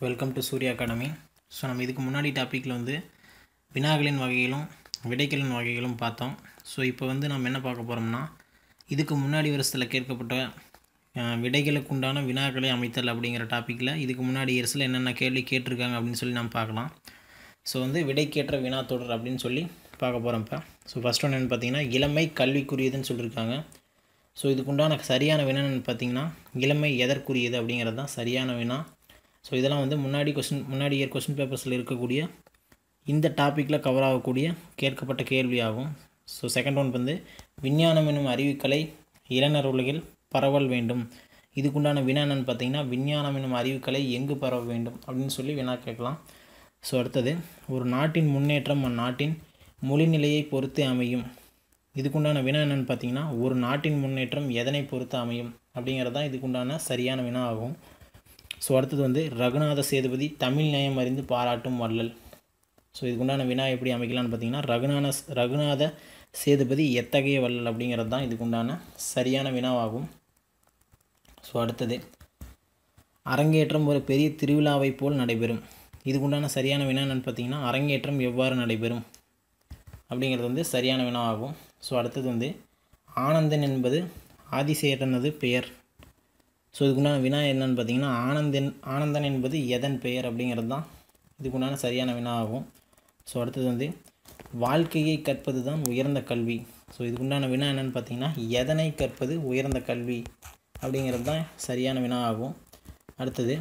Welcome to Surya academy. நம்ம இதுக்கு முன்னாடி டாப்பிக்கில் வினாக்களின் வகைகளும் விடைகளின் வகைகளும் பார்த்தோம். இப்போ நம்ம என்ன பார்க்க போகிறோம்னா, இதுக்கு முன்னாடி வருஷத்தில் கேட்கப்பட்ட விடைகளுக்கு உண்டான வினாக்களை அமைத்தல் அப்படிங்கிற டாப்பிக்கில் இதுக்கு முன்னாடி வருஷத்தில் என்னென்ன கேள்வி கேட்டிருக்காங்க அப்படின்னு சொல்லி நம்ம பார்க்கலாம். விடைக்கேற்ற வினா தொடர் அப்படின்னு சொல்லி பார்க்க போகிறோம். இப்போ ஃபஸ்ட் ஒன்று என்னென்னு பார்த்தீங்கன்னா, இளமை கல்விக்குரியதுன்னு சொல்லியிருக்காங்க. இதுக்குண்டான சரியான வினான்னு பார்த்தீங்கன்னா, இளமை எதற்குரியது அப்படிங்கிறது தான் சரியான வினா. இதெல்லாம் முன்னாடி இயர் கொஸ்டின் பேப்பர்ஸில் இருக்கக்கூடிய இந்த டாப்பிக்கில் கவர் ஆகக்கூடிய கேட்கப்பட்ட கேள்வி ஆகும். செகண்ட் ஒன் விஞ்ஞானம் என்னும் அறிவுக்கலை இளைஞர் உலகில் பரவல் வேண்டும். இதுக்குண்டான வினா என்னன்னு பார்த்தீங்கன்னா, விஞ்ஞானம் என்னும் அறிவுக்கலை எங்கு பரவ வேண்டும் அப்படின்னு சொல்லி வினா கேட்கலாம். அடுத்தது, ஒரு நாட்டின் முன்னேற்றம் அந்நாட்டின் மொழிநிலையை பொறுத்து அமையும். இதுக்குண்டான வினா என்னென்னு பார்த்தீங்கன்னா, ஒரு நாட்டின் முன்னேற்றம் எதனை பொறுத்து அமையும் அப்படிங்கிறது தான் இதுக்குண்டான சரியான வினா ஆகும். அடுத்தது ரகுநாத சேதுபதி தமிழ் நயம் அறிந்து பாராட்டும் வள்ளல். இதுக்குண்டான வினா எப்படி அமைக்கலான்னு பார்த்தீங்கன்னா, ரகுநாத சேதுபதி எத்தகைய வள்ளல் அப்படிங்கிறது தான் இதுக்குண்டான சரியான வினாவாகும். அடுத்தது, அரங்கேற்றம் ஒரு பெரிய திருவிழாவை போல் நடைபெறும். இதுக்குண்டான சரியான வினா என்னன்னு பார்த்தீங்கன்னா, அரங்கேற்றம் எவ்வாறு நடைபெறும் அப்படிங்கிறது சரியான வினாவாகும். அடுத்தது ஆனந்தன் என்பது ஆதிசேடனது பெயர். இதுக்குண்டான வினா என்னன்னு பார்த்தீங்கன்னா, ஆனந்தன் என்பது எதன் பெயர் அப்படிங்கிறது தான் இதுக்குண்டான சரியான வினா ஆகும். அடுத்தது வாழ்க்கையை கற்பது தான் உயர்ந்த கல்வி. இதுக்குண்டான வினா என்னென்னு பார்த்தீங்கன்னா, எதனை கற்பது உயர்ந்த கல்வி அப்படிங்கிறது தான் சரியான வினா ஆகும். அடுத்தது,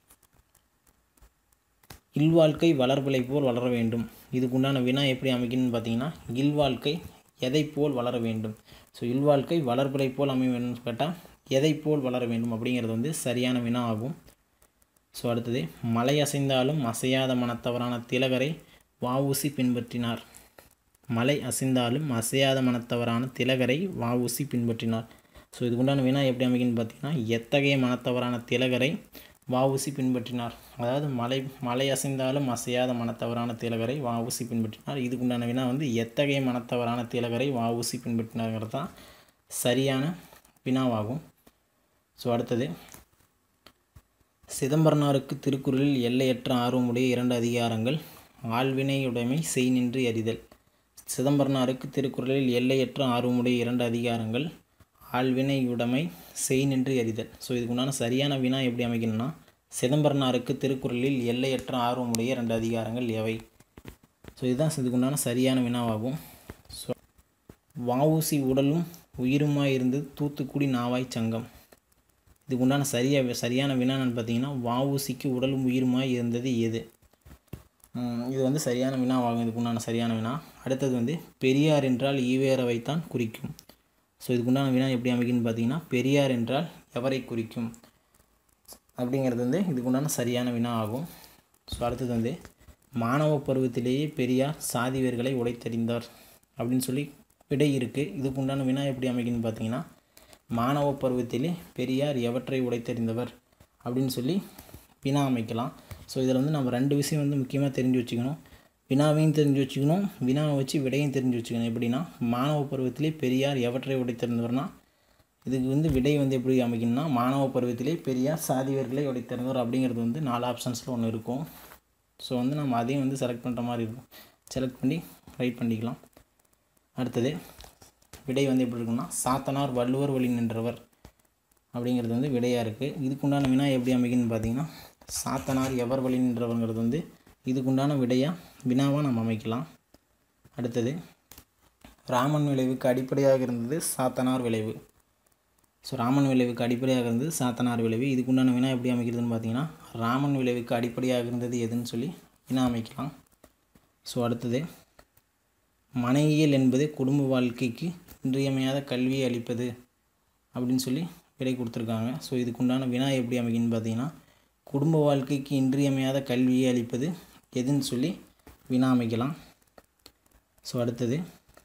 இல்வாழ்க்கை வளர்பிறை போல் வளர வேண்டும். இதுக்குண்டான வினா எப்படி அமைக்கணும்னு பார்த்தீங்கன்னா, இல்வாழ்க்கை எதை போல் வளர வேண்டும். இல்வாழ்க்கை வளர்பிறை போல் அமைய வேண்டும்னு கேட்டால் எதை போல் வளர வேண்டும் அப்படிங்கிறது சரியான வினா ஆகும். அடுத்தது, மலை அசைந்தாலும் அசையாத மனத்தவரான திலகரை வ.உ.சி பின்பற்றினார். மலை அசைந்தாலும் அசையாத மனத்தவரான திலகரை வ.உ.சி பின்பற்றினார். இதுக்குண்டான வினா எப்படி அமைக்கணும்னு பார்த்தீங்கன்னா, எத்தகைய மனத்தவரான திலகரை வ.உ.சி பின்பற்றினார். அதாவது மலை அசைந்தாலும் அசையாத மனத்தவரான திலகரை வ.உ.சி பின்பற்றினார். இதுக்குண்டான வினா எத்தகைய மனத்தவரான திலகரை வ.உ.சி பின்பற்றினார்ங்கிறது தான் சரியான வினாவாகும். அடுத்தது, சிதம்பரனாருக்கு திருக்குறளில் எல்லையற்ற ஆர்வமுடைய 2 அதிகாரங்கள். ஆள்வினையுடைமை செய் நின்று அறிதல். சிதம்பரனாருக்கு திருக்குறளில் எல்லையற்ற ஆர்வமுடைய 2 அதிகாரங்கள். ஆள்வினையுடைமை செய் நின்று அறிதல். இதுக்குண்டான சரியான வினா எப்படி அமைக்கணும்னா, சிதம்பரனாருக்கு திருக்குறளில் எல்லையற்ற ஆர்வமுடைய 2 அதிகாரங்கள் எவை. இதுதான் இதுக்குண்டான சரியான வினாவாகும். வ.உ.சி உடலும் உயிருமாய் இருந்து தூத்துக்குடி நாவாய் சங்கம். இதுக்குண்டான சரியான வினான்னு பார்த்தீங்கன்னா, வ.உ.சிக்கு உடலும் உயிருமாய் இருந்தது எது. இது சரியான வினாவாகும். இதுக்குண்டான சரியான வினா. அடுத்தது பெரியார் என்றால் ஈவேராவைத்தான் குறிக்கும். இதுக்குண்டான வினா எப்படி அமைக்குன்னு பார்த்தீங்கன்னா, பெரியார் என்றால் எவரை குறிக்கும் அப்படிங்கிறது இதுக்குண்டான சரியான வினா ஆகும். அடுத்தது மாணவ பருவத்திலேயே பெரியார் சாதி வேர்களை உடைத்தெறிந்தார் அப்படின்னு சொல்லி விடை இருக்குது. இதுக்குண்டான வினா எப்படி அமைக்குன்னு பார்த்தீங்கன்னா, மாணவ பருவத்திலே பெரியார் எவற்றை உடைத்தெறிந்தவர் அப்படின்னு சொல்லி வினா அமைக்கலாம். இதில் நம்ம 2 விஷயம் முக்கியமாக தெரிஞ்சு வச்சுக்கணும். வினாவையும் தெரிஞ்சு வச்சுக்கணும், வினாவை வச்சு விடையும் தெரிஞ்சு வச்சுக்கணும். எப்படின்னா, மாணவ பருவத்திலே பெரியார் எவற்றை உடைத்தெறிந்தவர்னா, இதுக்கு விடை எப்படி அமைக்கணும்னா, மாணவ பருவத்திலே பெரியார் சாதி வேர்களை உடைத்தெறிந்தவர் அப்படிங்கிறது 4 ஆப்ஷன்ஸில் ஒன்று இருக்கும். நம்ம அதையும் செலக்ட் பண்ணுற மாதிரி இருக்கும். செலக்ட் பண்ணி ரைட் பண்ணிக்கலாம். அடுத்தது, விடை எப்படி இருக்குன்னா, சாத்தனார் வள்ளுவர் வழி நின்றவர் அப்படிங்கிறது விடையாக இருக்குது. இதுக்குண்டான வினா எப்படி அமைக்குன்னு பார்த்தீங்கன்னா, சாத்தனார் எவர் வழி நின்றவர்ங்கிறது இதுக்குண்டான வினாவாக நம்ம அமைக்கலாம். அடுத்தது, ராமன் விளைவுக்கு அடிப்படையாக இருந்தது சாத்தனார் விளைவு. ராமன் விளைவுக்கு அடிப்படையாக இருந்தது சாத்தனார் விளைவு. இதுக்குண்டான வினா எப்படி அமைக்கிறதுன்னு பார்த்தீங்கன்னா, ராமன் விளைவுக்கு அடிப்படையாக இருந்தது எதுன்னு சொல்லி வினா அமைக்கலாம். அடுத்தது, மனையியல் என்பது குடும்ப வாழ்க்கைக்கு இன்றியமையாத கல்வியை அளிப்பது அப்படின்னு சொல்லி விடை கொடுத்துருக்காங்க. இதுக்குண்டான வினா எப்படி அமைக்குன்னு பார்த்தீங்கன்னா, குடும்ப வாழ்க்கைக்கு இன்றியமையாத கல்வியை அளிப்பது எதுன்னு சொல்லி வினா அமைக்கலாம். அடுத்தது,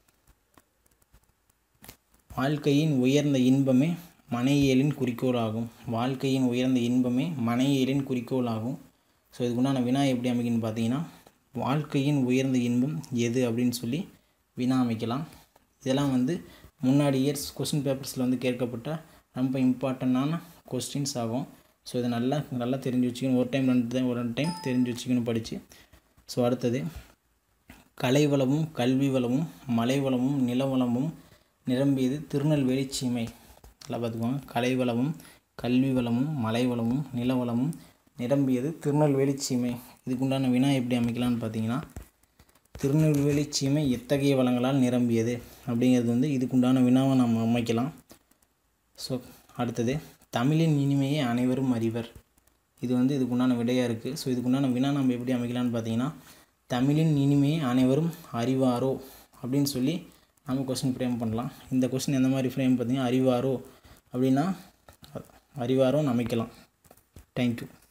வாழ்க்கையின் உயர்ந்த இன்பமே மனையியலின் குறிக்கோள் ஆகும். வாழ்க்கையின் உயர்ந்த இன்பமே மனையியலின் குறிக்கோள் ஆகும். இதுக்குண்டான வினா எப்படி அமைக்குன்னு பார்த்தீங்கன்னா, வாழ்க்கையின் உயர்ந்த இன்பம் எது அப்படின்னு சொல்லி வினா அமைக்கலாம். இதெல்லாம் முன்னாடி இயர்ஸ் கொஸ்டின் பேப்பர்ஸில் கேட்கப்பட்ட ரொம்ப இம்பார்ட்டண்டான கொஸ்டின்ஸ் ஆகும். ஸோ இதை நல்லா தெரிஞ்சு வச்சுக்கணும். ஒரு டைம் ரெண்டு டைம் தெரிஞ்சு வச்சுக்கணும் படித்து. ஸோ அடுத்தது, கலை வளமும் கல்வி வளமும் மலை வளமும் நில வளமும் நிரம்பியது திருநெல்வேலி சீமை. நல்லா பார்த்துக்கோங்க. கலை வளமும் கல்வி வளமும் மலை வளமும் நில வளமும் நிரம்பியது திருநெல்வேலி சீமை. இதுக்குண்டான வினா எப்படி அமைக்கலாம்னு பார்த்தீங்கன்னா, திருநெல்வேலி சீமை எத்தகைய வளங்களால் நிரம்பியது அப்படிங்கிறது இதுக்குண்டான வினாவை நம்ம அமைக்கலாம். ஸோ அடுத்தது, தமிழின் இனிமையை அனைவரும் அறிவர். இது இதுக்குண்டான விடையாக இருக்குது. ஸோ இதுக்குண்டான வினா நம்ம எப்படி அமைக்கலாம்னு பார்த்தீங்கன்னா, தமிழின் இனிமையை அனைவரும் அறிவாரோ அப்படின்னு சொல்லி நம்ம கொஸ்டின் ஃப்ரேம் பண்ணலாம். இந்த கொஸ்டின் எந்த மாதிரி ஃப்ரேம் பார்த்தீங்கன்னா, அறிவாரோ அப்படின்னா அறிவாரோன்னு அமைக்கலாம். தேங்க்யூ.